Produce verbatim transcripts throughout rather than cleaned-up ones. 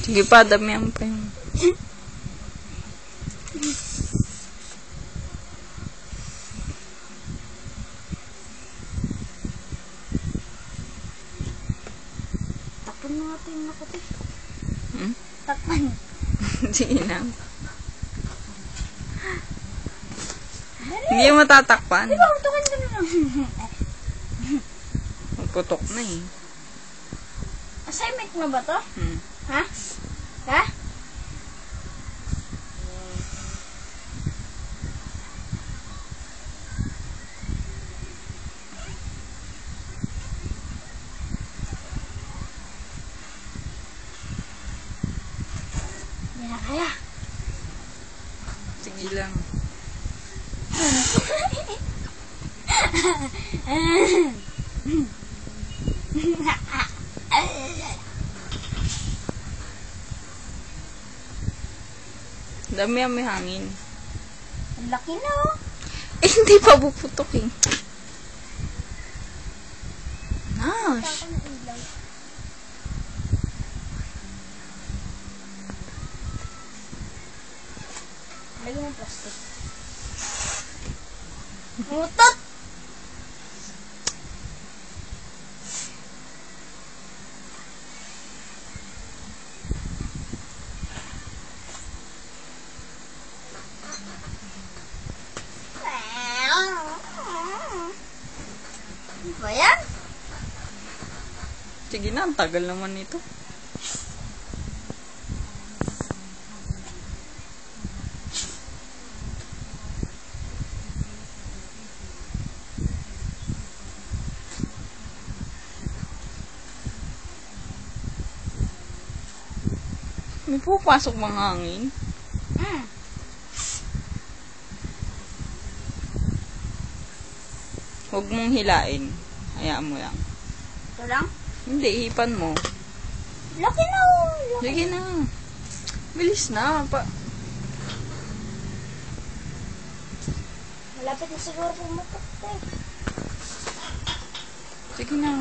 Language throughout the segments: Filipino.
Sige pa, damihan pa yun. Takpan mo natin yung makuti. Hmm? Takpan. Sige na. Hindi yung matatakpan. Di ba, tukan ka na lang. Putok na eh. Assignment mo ba to? Hmm. Ha? Ha? Hindi na kaya. Sige lang. Dami ang may hangin. Ang laki na oh. Eh, hindi pa buputok eh. Nash. Ako ng ilaw. Lagyan mo plastic. Mutot! Ano ba yan? Sige na, ang tagal naman nito. May pupasok mga hangin. Mm. Huwag mong hilain. Hayaan mo lang. Ito lang? Hindi, hipan mo. Laki na oh. Laki. Sige na. Bilis na. Pa Malapit na siguro pumutok eh. Sige na.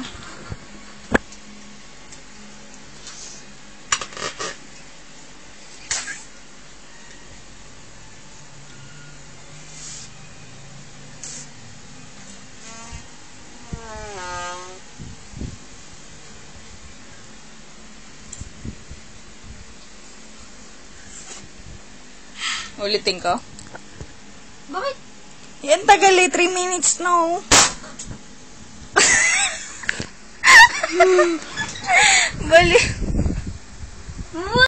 Ulitin ko. Bakit? Yan tagal eh. three minutes no. Bali.